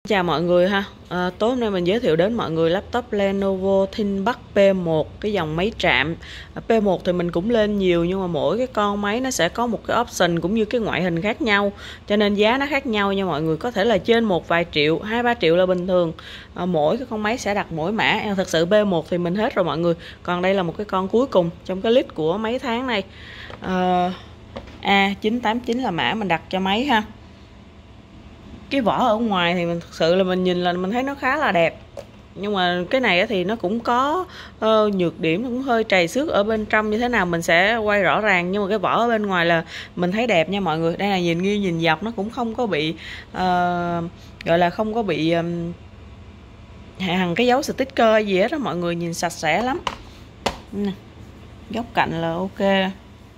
Chào mọi người ha. Tối hôm nay mình giới thiệu đến mọi người laptop Lenovo ThinkPad P1, cái dòng máy chạm. P1 thì mình cũng lên nhiều, nhưng mà mỗi cái con máy nó sẽ có một cái option cũng như cái ngoại hình khác nhau, cho nên giá nó khác nhau nha mọi người. Có thể là trên một vài triệu, 2-3 triệu là bình thường. Mỗi cái con máy sẽ đặt mỗi mã. Thật sự P1 thì mình hết rồi mọi người. Còn đây là một cái con cuối cùng trong cái list của mấy tháng này. A989 là mã mình đặt cho máy ha. Cái vỏ ở ngoài thì mình thực sự là mình nhìn là mình thấy nó khá là đẹp, nhưng mà cái này thì nó cũng có nhược điểm, cũng hơi trầy xước ở bên trong như thế nào mình sẽ quay rõ ràng, nhưng mà cái vỏ ở bên ngoài là mình thấy đẹp nha mọi người. Đây là nhìn nghiêng nhìn dọc nó cũng không có bị gọi là không có bị hằn cái dấu sticker gì hết đó mọi người, nhìn sạch sẽ lắm. Góc cạnh là ok.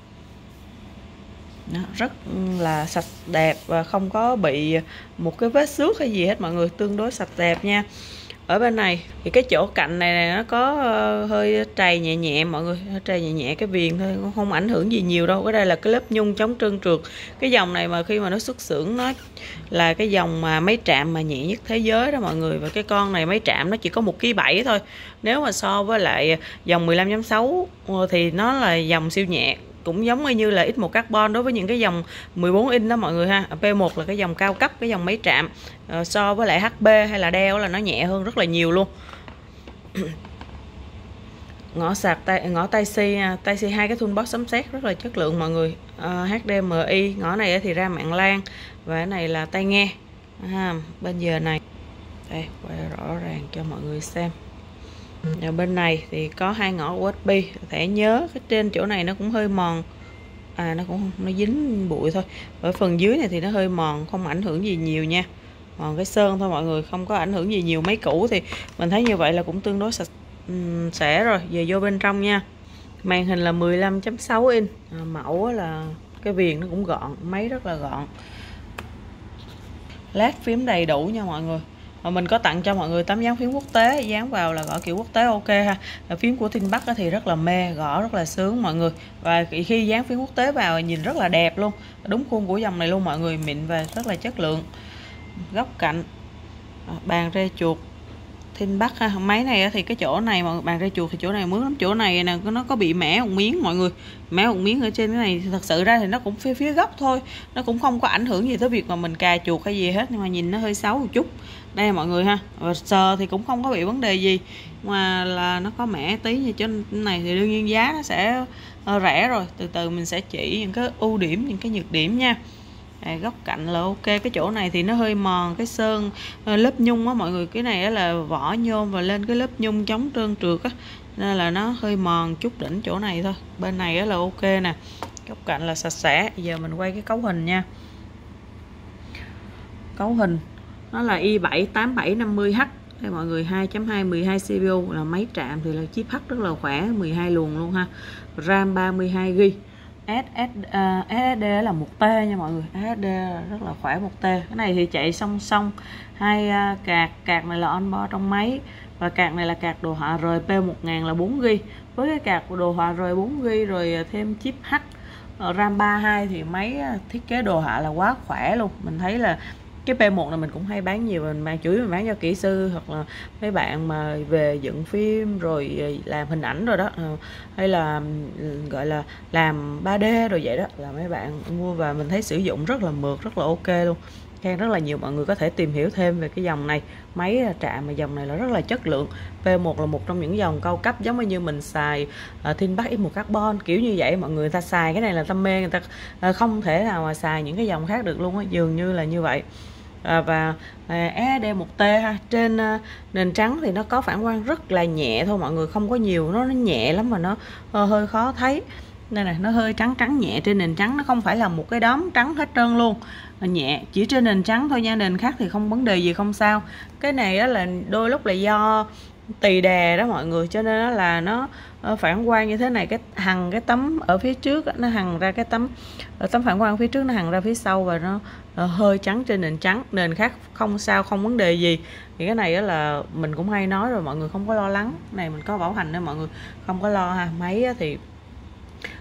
Đó, rất là sạch đẹp và không có bị một cái vết xước hay gì hết mọi người, tương đối sạch đẹp nha. Ở bên này thì cái chỗ cạnh này nó có hơi trầy nhẹ nhẹ mọi người, trầy nhẹ nhẹ cái viền thôi, không ảnh hưởng gì nhiều đâu. Cái đây là cái lớp nhung chống trơn trượt. Cái dòng này mà khi mà nó xuất xưởng nó là cái dòng mà máy chạm mà nhẹ nhất thế giới đó mọi người. Và cái con này máy chạm nó chỉ có 1,7 kg thôi. Nếu mà so với lại dòng 15.6 thì nó là dòng siêu nhẹ, cũng giống như là X1 carbon đối với những cái dòng 14 inch đó mọi người ha. P1 là cái dòng cao cấp, cái dòng máy chạm, so với lại HP hay là Dell là nó nhẹ hơn rất là nhiều luôn. Ngõ sạc ngõ Type-C 2 cái toolbox sấm sét rất là chất lượng mọi người. HDMI, ngõ này thì ra mạng LAN, và cái này là tai nghe bên giờ này. Đây quay rõ ràng cho mọi người xem. Ở bên này thì có 2 ngõ USB, thẻ nhớ. Cái trên chỗ này nó cũng hơi mòn, nó cũng không, nó dính bụi thôi. Ở phần dưới này thì nó hơi mòn, không ảnh hưởng gì nhiều nha, mòn cái sơn thôi mọi người, không có ảnh hưởng gì nhiều. Máy cũ thì mình thấy như vậy là cũng tương đối sạch sẽ rồi. Về vô bên trong nha, màn hình là 15.6 inch, mẫu là cái viền nó cũng gọn, máy rất là gọn, led phím đầy đủ nha mọi người. Và mình có tặng cho mọi người tấm dán phím quốc tế, dán vào là gõ kiểu quốc tế ok ha. Phím của ThinkPad thì rất là mê, gõ rất là sướng mọi người. Và khi dán phím quốc tế vào nhìn rất là đẹp luôn, đúng khuôn của dòng này luôn mọi người, mịn và rất là chất lượng. Góc cạnh, bàn rê chuột ThinkPad ha. Máy này thì cái chỗ này mà bàn rê chuột thì chỗ này mướn lắm, chỗ này nè nó có bị mẻ một miếng mọi người, mẻ một miếng ở trên cái này. Thật sự ra thì nó cũng phía góc thôi, nó cũng không có ảnh hưởng gì tới việc mà mình cà chuột hay gì hết, nhưng mà nhìn nó hơi xấu một chút. Đây mọi người ha, và sờ thì cũng không có bị vấn đề gì, mà là nó có mẻ tí như trên này thì đương nhiên giá nó sẽ rẻ rồi. Từ từ mình sẽ chỉ những cái ưu điểm, những cái nhược điểm nha. Góc cạnh là ok. Cái chỗ này thì nó hơi mòn cái sơn lớp nhung á mọi người. Cái này là vỏ nhôm và lên cái lớp nhung chống trơn trượt á, nên là nó hơi mòn chút đỉnh chỗ này thôi. Bên này là ok nè, góc cạnh là sạch sẽ. Giờ mình quay cái cấu hình nha. Cấu hình nó là i7-8750H đây mọi người, 2.2 12 CPU, là máy chạm thì là chip H rất là khỏe, 12 luồng luôn ha. RAM 32GB. SSD là 1T nha mọi người, SSD rất là khỏe, 1T. Cái này thì chạy song song hai card này là onboard trong máy, và card này là card đồ họa rời P1000 là 4GB. Với cái card đồ họa rời 4GB rồi thêm chip H, RAM 32 thì máy thiết kế đồ họa là quá khỏe luôn. Mình thấy là cái P1 này mình cũng hay bán nhiều, mình chủ yếu mình bán cho kỹ sư hoặc là mấy bạn mà về dựng phim rồi làm hình ảnh rồi đó, hay là gọi là làm 3D rồi vậy đó, là mấy bạn mua và mình thấy sử dụng rất là mượt, rất là ok luôn. Khen rất là nhiều. Mọi người có thể tìm hiểu thêm về cái dòng này, máy chạm mà dòng này là rất là chất lượng. P1 là một trong những dòng cao cấp, giống như mình xài ThinkPad X1 carbon kiểu như vậy. Mọi người ta xài cái này là ta mê, người ta không thể nào mà xài những cái dòng khác được luôn á, dường như là như vậy. Và SSD1T ha. Trên nền trắng thì nó có phản quang rất là nhẹ thôi mọi người, không có nhiều, nó nhẹ lắm mà nó hơi khó thấy. Đây này, nó hơi trắng nhẹ trên nền trắng, nó không phải là một cái đốm trắng hết trơn luôn, nhẹ chỉ trên nền trắng thôi nha, nền khác thì không vấn đề gì, không sao. Cái này đó là đôi lúc là do tì đè đó mọi người, cho nên là nó phản quang như thế này. Cái hằn cái tấm ở phía trước nó hằn ra, cái tấm phản quang phía trước nó hằn ra phía sau, và nó hơi trắng trên nền trắng. Nền khác không sao, không vấn đề gì. Thì cái này đó là mình cũng hay nói rồi mọi người, không có lo lắng. Cái này mình có bảo hành nên mọi người không có lo ha. Máy thì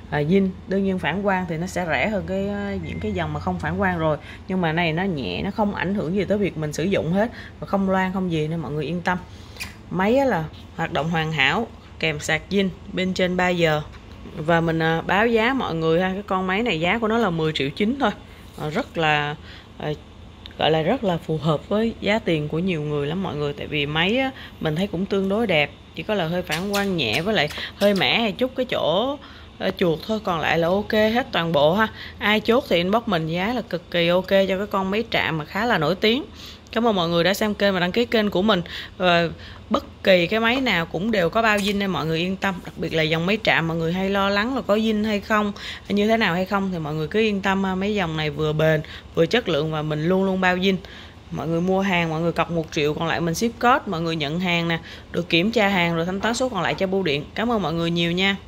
zin. Đương nhiên phản quang thì nó sẽ rẻ hơn những cái dòng mà không phản quang rồi, nhưng mà này nó nhẹ, nó không ảnh hưởng gì tới việc mình sử dụng hết, và không loang không gì nên mọi người yên tâm. Máy là hoạt động hoàn hảo, kèm sạc zin bên trên 3 giờ. Và mình báo giá mọi người ha, cái con máy này giá của nó là 10,9 triệu thôi, rất là gọi là rất là phù hợp với giá tiền của nhiều người lắm mọi người. Tại vì máy á, mình thấy cũng tương đối đẹp, chỉ có là hơi phản quang nhẹ với lại hơi mẻ hay chút cái chỗ chuột thôi, còn lại là ok hết toàn bộ ha. Ai chốt thì inbox mình, giá là cực kỳ ok cho cái con máy trạm mà khá là nổi tiếng. Cảm ơn mọi người đã xem kênh và đăng ký kênh của mình. Và bất kỳ cái máy nào cũng đều có bao zin nên mọi người yên tâm. Đặc biệt là dòng máy trạm, mọi người hay lo lắng là có zin hay không, như thế nào hay không, thì mọi người cứ yên tâm, mấy dòng này vừa bền vừa chất lượng và mình luôn luôn bao zin. Mọi người mua hàng mọi người cọc 1 triệu, còn lại mình ship code, mọi người nhận hàng nè, được kiểm tra hàng rồi thanh toán số còn lại cho bưu điện. Cảm ơn mọi người nhiều nha.